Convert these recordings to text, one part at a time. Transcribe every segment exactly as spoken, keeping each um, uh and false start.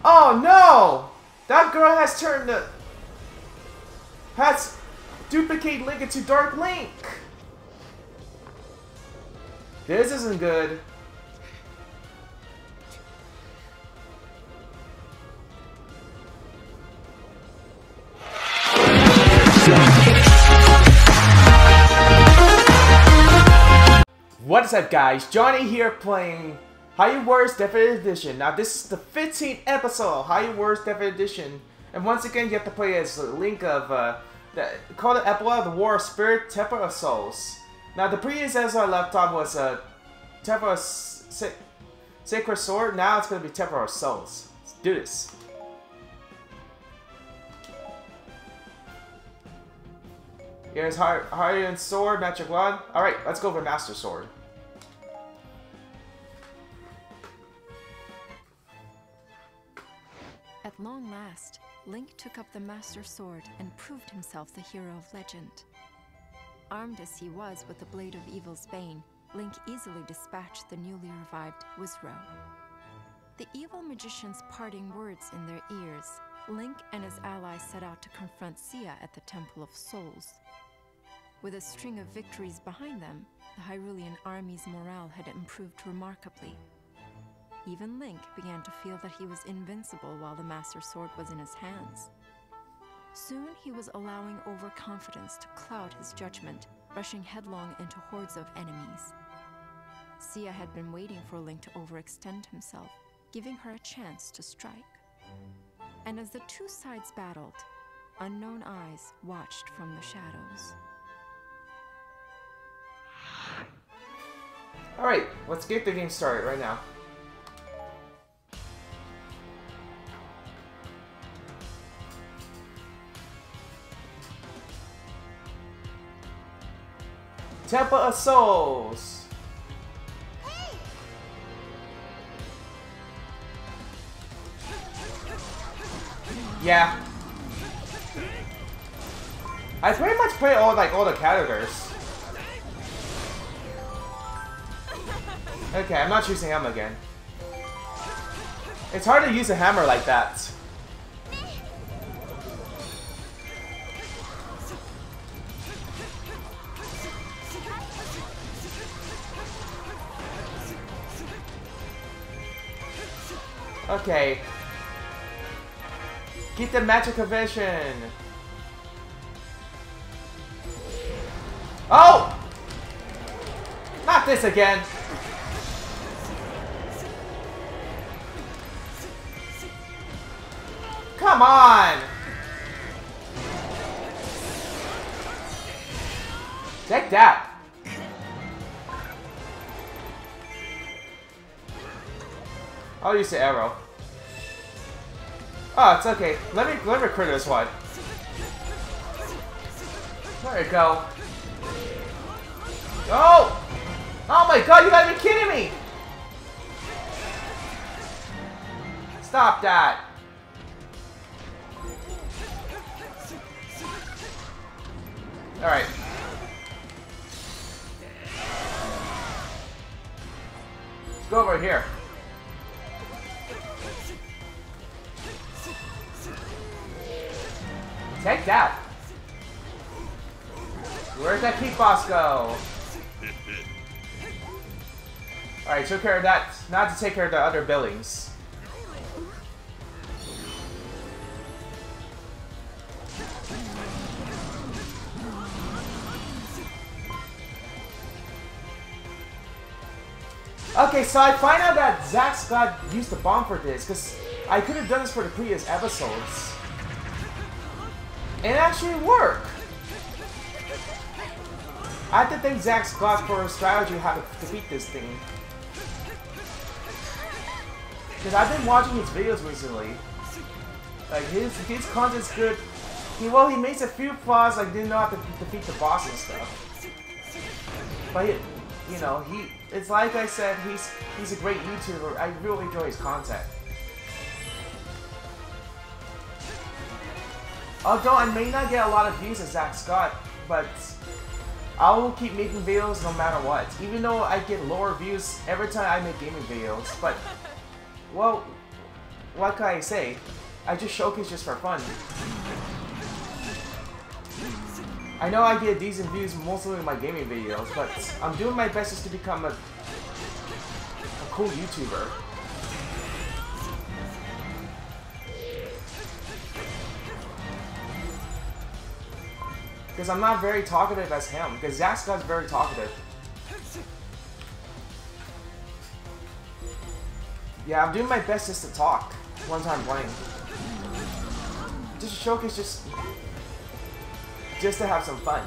Oh no! That girl has turned the... has duplicate Link into Dark Link! This isn't good. What is up, guys? Johnny here playing Hyrule Warriors Definitive Edition. Now this is the fifteenth episode of Hyrule Warriors Definitive Edition. And once again you have to play as Link of uh, the, called the Epilogue of the War of Spirit, Temple of Souls. Now the previous episode I left off was uh, Temple of Sa Sacred Sword. Now it's going to be Temple of Souls. Let's do this. Here's Hyrulean Sword, Magic Wand. Alright, let's go for Master Sword. At long last, Link took up the Master Sword and proved himself the hero of legend. Armed as he was with the Blade of Evil's Bane, Link easily dispatched the newly revived Wizrow. The evil magician's parting words in their ears, Link and his allies set out to confront Cia at the Temple of Souls. With a string of victories behind them, the Hyrulean army's morale had improved remarkably. Even Link began to feel that he was invincible while the Master Sword was in his hands. Soon he was allowing overconfidence to cloud his judgment, rushing headlong into hordes of enemies. Cia had been waiting for Link to overextend himself, giving her a chance to strike. And as the two sides battled, unknown eyes watched from the shadows. Alright, let's get the game started right now. Temple of Souls. Hey. Yeah. I pretty much play all like all the characters. Okay, I'm not choosing him again. It's hard to use a hammer like that. Okay. Keep the magic of vision. Oh! Not this again. Come on! Take that! I'll use the arrow. Oh, it's okay. Let me let me crit this one. There you go. Oh! Oh my god, you gotta be kidding me! Stop that! Alright. Let's go over here. Take that! Where's that Keep Boss go? Alright, took care of that. Now to take care of the other buildings. Okay, so I find out that Zack Scott used the bomb for this, because I could have done this for the previous episodes. And it actually worked! I have to thank Zack Scott for his strategy how to defeat this thing. Because I've been watching his videos recently. Like, his, his content's good. He, well, he makes a few flaws, like didn't know how to defeat the boss and stuff. But, he, you know, he it's like I said, he's he's a great YouTuber. I really enjoy his content. Although I may not get a lot of views as Zack Scott, but I will keep making videos no matter what. Even though I get lower views every time I make gaming videos. But, well, what can I say? I just showcase just for fun. I know I get decent views mostly in my gaming videos, but I'm doing my best just to become a, a cool YouTuber. Because I'm not very talkative as him, because Zack Scott's very talkative. Yeah, I'm doing my best just to talk once I'm playing. Just to showcase, just, just to have some fun.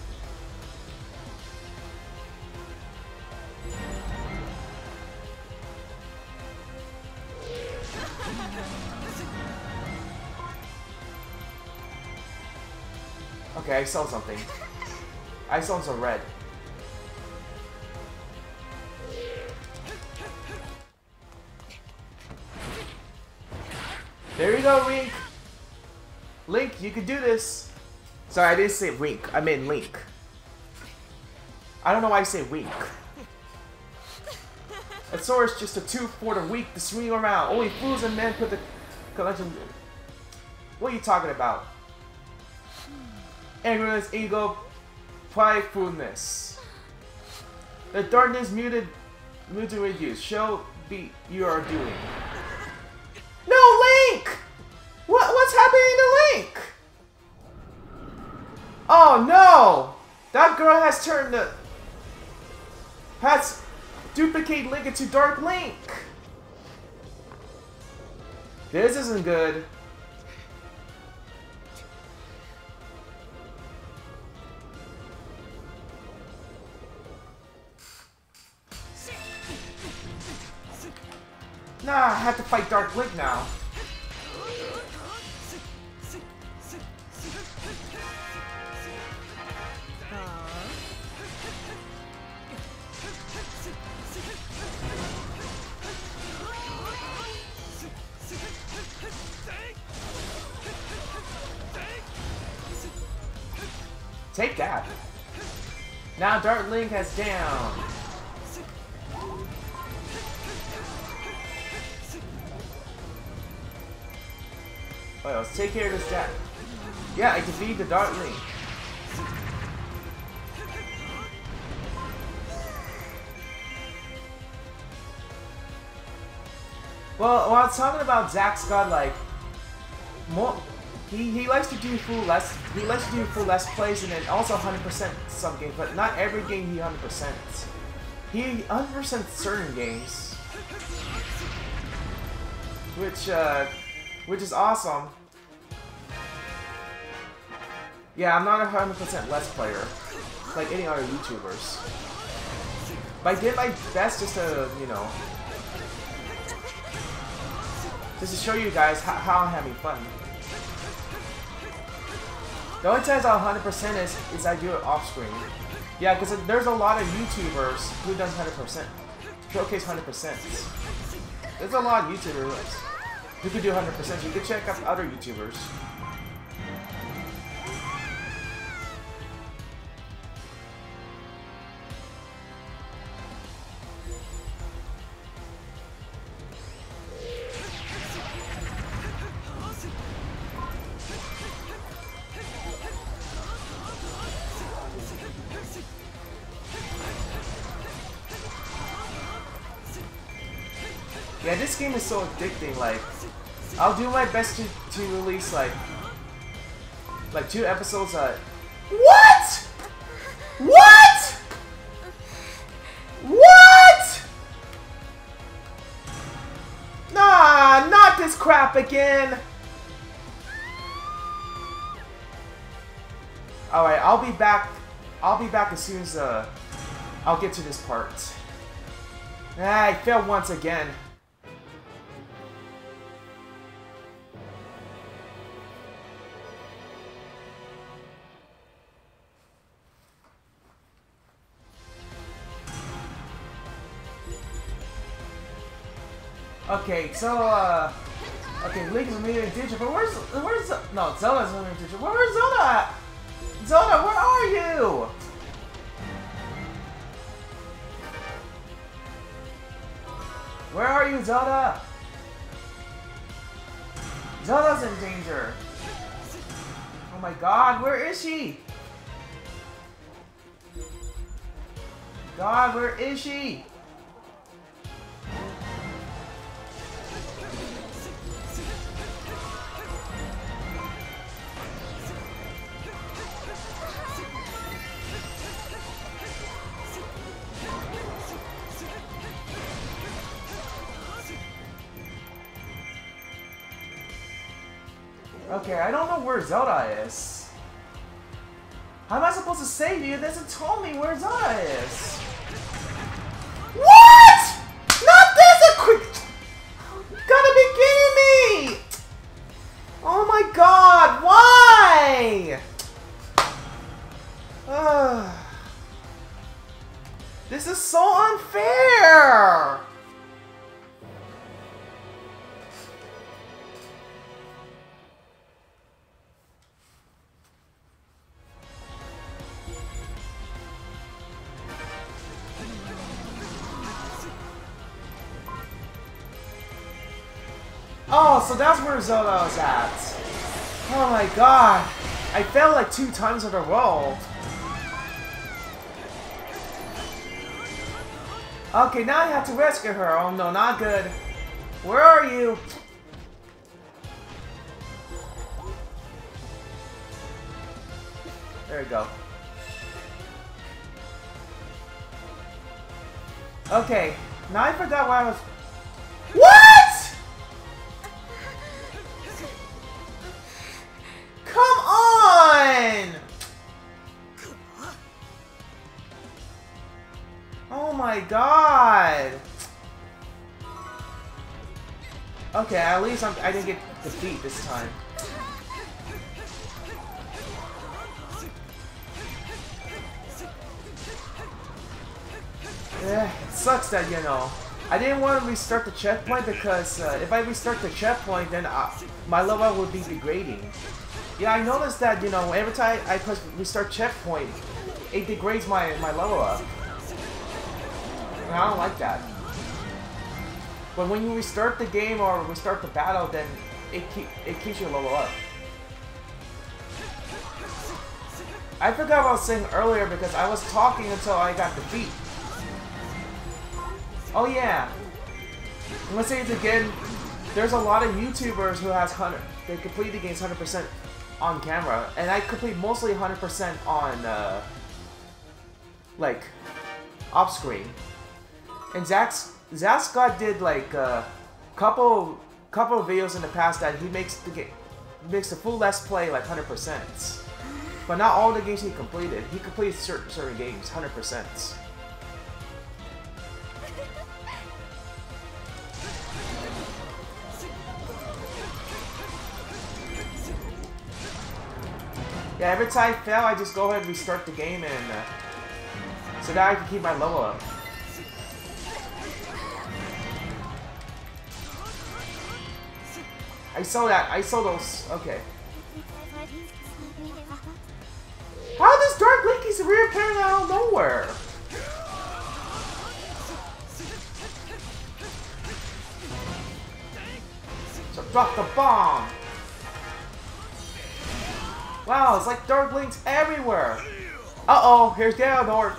Okay, I saw something. I saw some red. There you go, Link. Link, you can do this. Sorry, I didn't say Wink. I meant Link. I don't know why I say Wink. A sword is just a tool for the weak to swing around. Only fools and men put the collection. What are you talking about? Ignorance, ego, pridefulness. The darkness muted, muted reduce. Show be you are doing. No, Link! What what's happening to Link? Oh no! That girl has turned the has duplicated Link into Dark Link. This isn't good. Nah, I have to fight Dark Link now. Take that. Now Dark Link has down. Alright, let's take care of this guy. Yeah, I defeated the Dark Link. Well, while I was talking about Zack Scott, like, more, he he likes to do full less. He likes to do full less plays and then also one hundred percent some games, but not every game he one hundred percent. He one hundred percent certain games, which uh, which is awesome. Yeah, I'm not a one hundred percent Let's Player like any other YouTubers, but I did my best just to, you know, just to show you guys how, how I'm having fun. The only times I one hundred percent is, is I do it off screen. Yeah, because there's a lot of YouTubers who does one hundred percent. Showcase one hundred percent. There's a lot of YouTubers who can do one hundred percent. You can check out other YouTubers. Yeah, this game is so addicting, like, I'll do my best to, to release, like, like, two episodes, uh... What?! What?! What?! Nah, not this crap again! Alright, I'll be back, I'll be back as soon as, uh, I'll get to this part. Ah, I failed once again. Okay, so, uh... Okay, Link is immediately teacher, but where's... Where's... No, Zelda's immediately teacher. Where's Zelda at? Zelda, where are you? Where are you, Zelda? Zelda's in danger. Oh my god, where is she? God, where is she? Okay, I don't know where Zelda is. How am I supposed to save you? It doesn't tell me where Zelda is. What? Not this a quick. You gotta be kidding me! Oh my god, why? Ugh. This is so unfair! Oh, so that's where Zelda was at. Oh my god. I fell like two times in a row. Okay, now I have to rescue her. Oh no, not good. Where are you? There we go. Okay, now I forgot why I was... What?! Come on! Oh my god! Okay, at least I'm, I didn't get defeat this time. Eh, it sucks that, you know, I didn't want to restart the checkpoint because uh, if I restart the checkpoint, then uh, my level would be degrading. Yeah, I noticed that, you know, every time I press restart checkpoint, it degrades my, my level up. And I don't like that. But when you restart the game or restart the battle, then it, keep, it keeps your level up. I forgot what I was saying earlier because I was talking until I got defeat. Oh yeah. I'm gonna say it again. There's a lot of YouTubers who has one hundred, they complete the games one hundred percent on camera, and I complete mostly one hundred percent on, uh, like, off screen. And Zach's, Zach Scott did like a uh, couple, couple of videos in the past that he makes the game, makes the full Let's Play like one hundred percent. But not all the games he completed. He completed certain certain games one hundred percent. Yeah, every time I fail, I just go ahead and restart the game, and uh, so that I can keep my level up. I saw that. I saw those. Okay. How does Dark Linky's reappearing out of nowhere? So drop the bomb. Wow, it's like Dark Link's everywhere. Uh-oh, here's Ganondorf.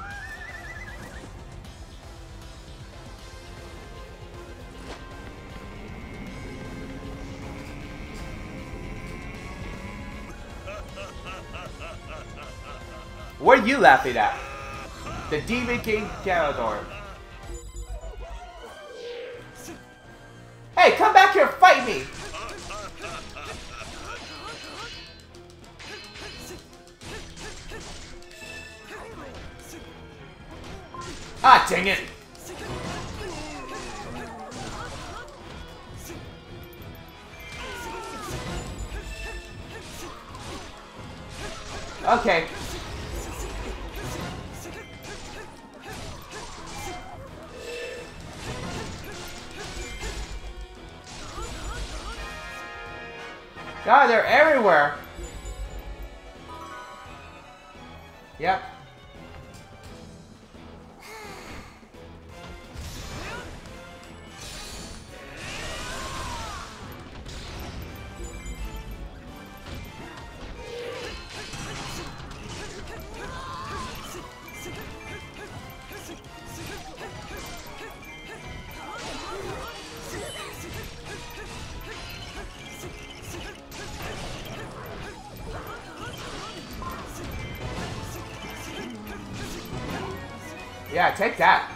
What are you laughing at? The Demon King Ganondorf. Hey, come back here, fight me! Ah, dang it! Okay. God, they're everywhere. Yep. Yeah, take that.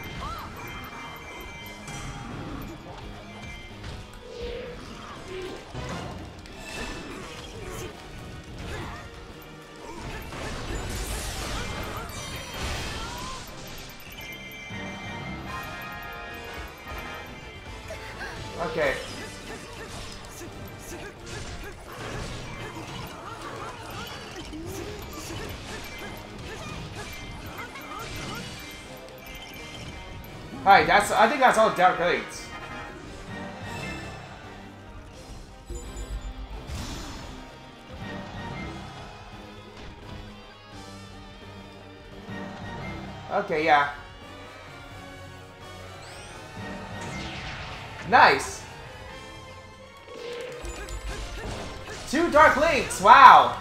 Okay. Alright, that's I think that's all Dark Links. Okay, yeah. Nice! Two Dark Links! Wow!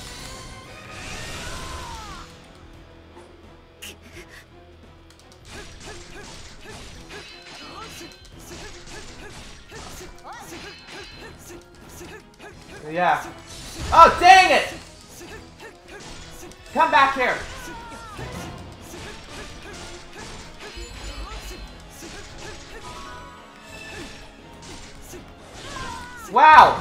Yeah. Oh, dang it! Come back here! Wow!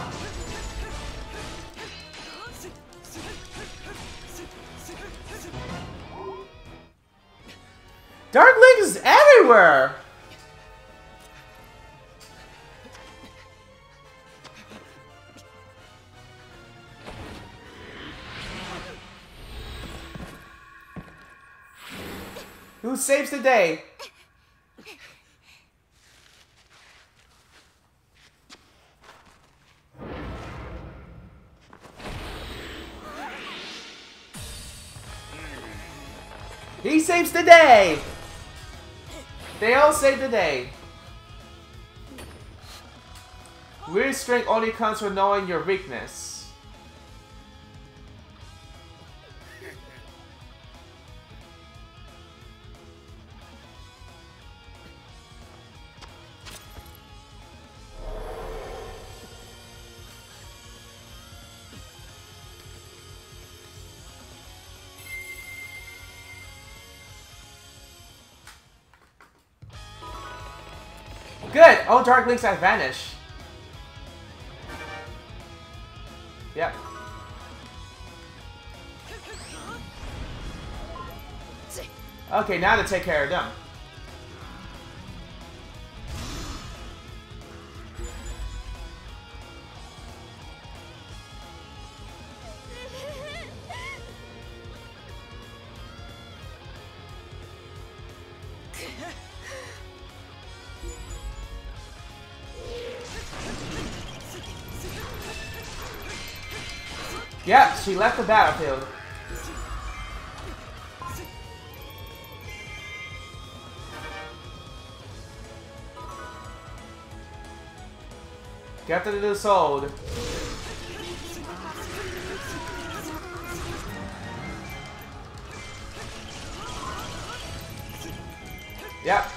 Dark Link is everywhere! Who saves the day? He saves the day! They all save the day. Weird strength only comes from knowing your weakness. Good! All Dark Links have vanished. Yep. Okay, now to take care of them. Yep, she left the battlefield. Get to the sword. Yep.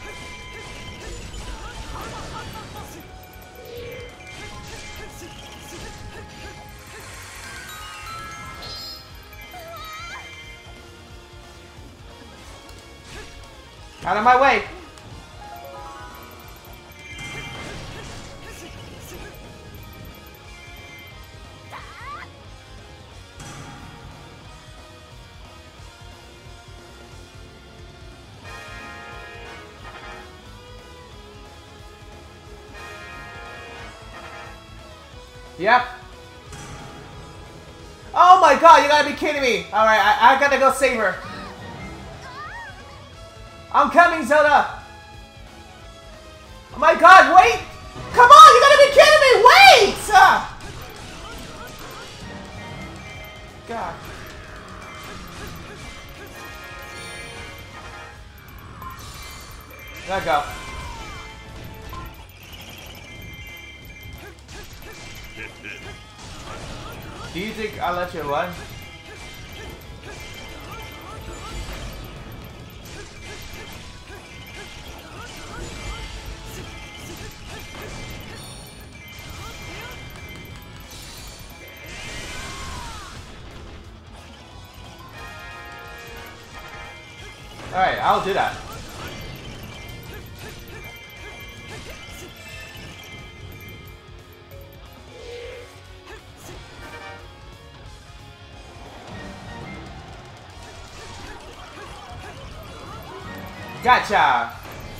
Out of my way! Yep. Oh my god, you gotta be kidding me! Alright, I, I gotta go save her. I'm coming, Zelda! Oh my god, wait! Come on, you gotta be kidding me! Wait! Ah. God. Let go. Do you think I'll let you run? Alright, I'll do that. Gotcha!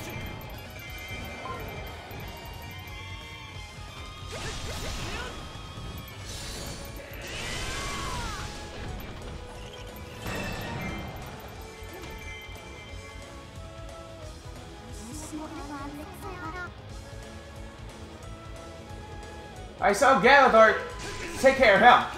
I saw Galador. Take care of him.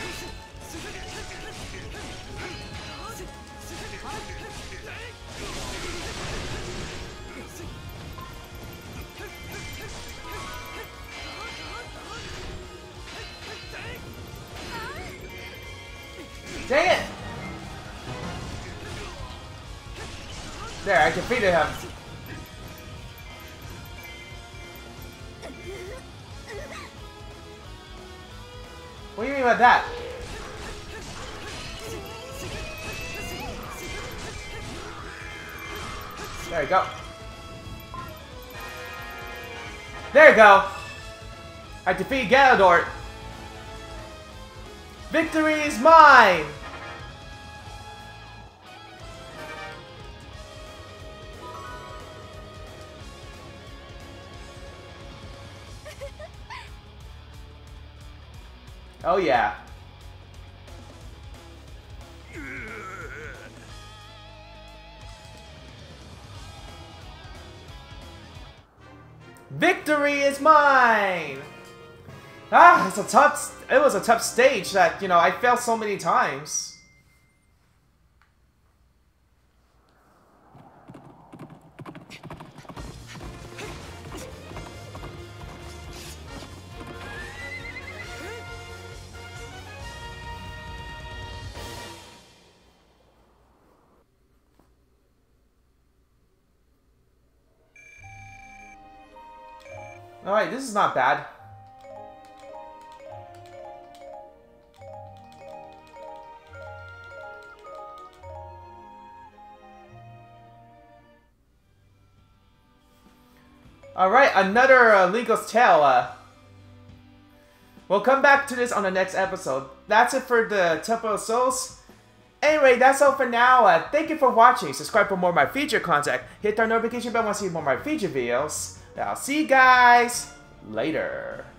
Dang it! There, I defeated him. What do you mean by that? There you go. There you go. I defeat Galador. Victory is mine! Oh yeah. Victory is mine! Ah, it's a tough. It was a tough stage that, you know, I failed so many times. Alright, this is not bad. Alright, another uh, Lego's Tale. Uh, we'll come back to this on the next episode. That's it for the Temple of Souls. Anyway, that's all for now. Uh, thank you for watching. Subscribe for more of my feature content. Hit that notification bell when I see more of my feature videos. I'll see you guys later.